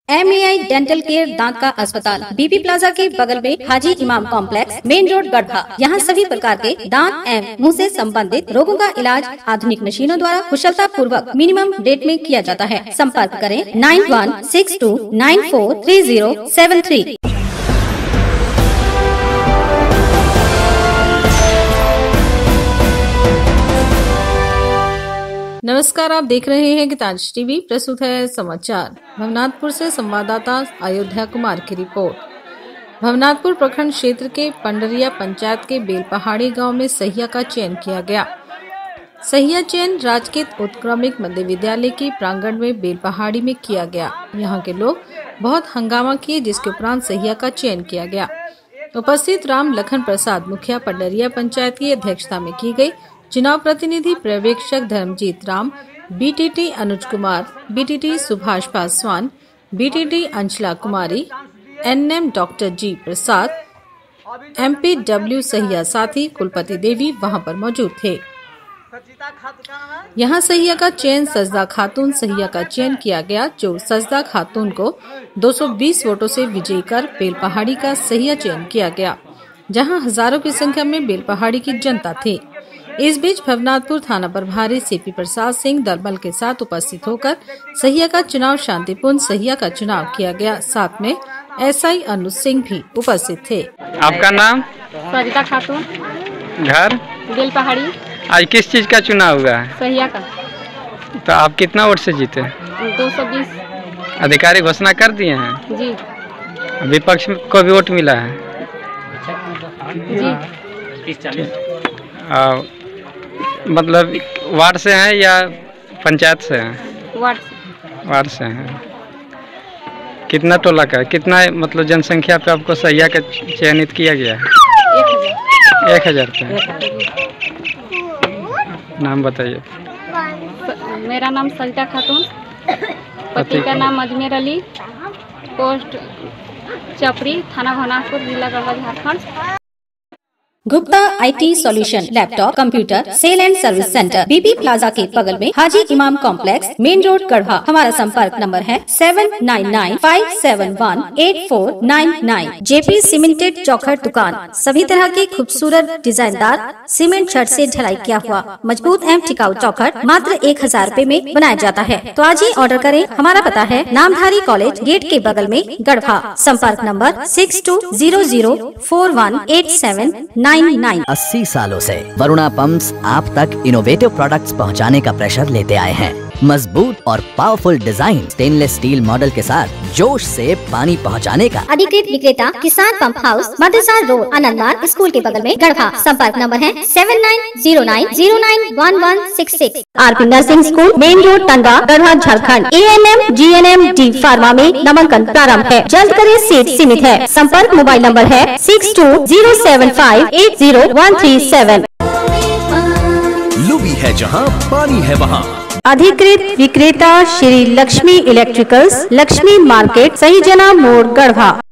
MAI dental care दांत का अस्पताल बीबी प्लाजा के बगल में हाजी इमाम कॉम्प्लेक्स, मेन रोड, गढ़वा। यहाँ सभी प्रकार के दांत एवं मुंह से संबंधित रोगों का इलाज आधुनिक मशीनों द्वारा कुशलता पूर्वक मिनिमम रेट में किया जाता है। संपर्क करें 9162943073। नमस्कार, आप देख रहे हैं गीतांजलि टीवी। प्रस्तुत है समाचार। भवनाथपुर से संवाददाता अयोध्या कुमार की रिपोर्ट। भवनाथपुर प्रखंड क्षेत्र के पंडरिया पंचायत के बेलपहाड़ी गांव में सहिया का चयन किया गया। सहिया चयन राजकीय उत्क्रमिक मध्य विद्यालय के प्रांगण में बेलपहाड़ी में किया गया। यहां के लोग बहुत हंगामा किए, जिसके उपरांत सहिया का चयन किया गया। उपस्थित राम लखन प्रसाद मुखिया पंडरिया पंचायत की अध्यक्षता में की गई। चुनाव प्रतिनिधि पर्यवेक्षक Dharmjeet Ram, BTT Anuj Kumar, BTT Subhash Paswan, BTT Anshala Kumari, NM doctor G Prasad, MPW सहिया साथी कुलपति देवी वहां पर मौजूद थे। यहां सहिया का चयन सजदा खातून सहिया का चयन किया गया, जो सजदा खातून को 220 वोटों से विजयी कर बेलपहाड़ी का सहिया चयन किया गया, जहां हजारों की संख्या में बेलपहाड़ी की जनता थी। इस बीच भवनाथपुर थाना प्रभारी CP प्रसाद सिंह दलबल के साथ उपस्थित होकर सहिया का चुनाव शांतिपूर्ण सहिया का चुनाव किया गया। साथ में SI अनुज सिंह भी उपस्थित थे। आपका नाम? सरिता खातून, घर बेलपहाड़ी। आज किस चीज का चुनाव हुआ है? सहिया का। तो आप कितना वोट से जीते? 220। अधिकारी घोषणा कर दिए हैं जी। विपक्ष को भी वोट मिला है जी। मतलब वार्ड से हैं या पंचायत से हैं? वार्ड से हैं। कितना टोला का, कितना मतलब जनसंख्या पे आपको सहिया का चयनित किया गया है? 1000 पे। नाम बताइए। मेरा नाम सरिता खातून, पति का नाम अजमेर अली, पोस्ट चपरी, थाना भवनाथपुर, जिला Garhwa, Jharkhand. Gupta IT solution laptop computer sale and service centre BB plaza के बगल में हाजी इमाम कॉम्प्लेक्स, मेन रोड, गढ़वा। हमारा संपर्क नंबर है 7995718499। JP सीमेंटेड चौखट दुकान। सभी तरह के खूबसूरत डिजाइनदार सीमेंट छड़ से ढलाई किया हुआ मजबूत एवं टिकाऊ चौखट मात्र 1000 रुपए में बनाया जाता है। तो आज ही ऑर्डर करें। हमारा पता है नामधारी कॉलेज गेट के बगल में, गढ़वा। संपर्क नंबर 6200418799। 80 सालों से वरुणा पंप्स आप तक इनोवेटिव प्रोडक्ट्स पहुंचाने का प्रेशर लेते आए हैं। मजबूत और powerful design, stainless steel model के साथ जोश से पानी पहुंचाने का अधिकृत विक्रेता किसान पंप हाउस, मदरसा रोड, आनंदवार स्कूल के बगल में, गढ़वा। संपर्क नंबर है 7909091166। RP nursing school, main road, Tanga, Garhwa, Jharkhand. ANM GNM D pharma में नामांकन प्रारंभ है। जल्द करें, सीट सीमित है। संपर्क मोबाइल नंबर है 6207580137। लुबी है जहां पानी है वहां। अधिकृत विक्रेता श्री लक्ष्मी इलेक्ट्रिकल्स, लक्ष्मी मार्केट, सही जना मोड़, गढ़वा।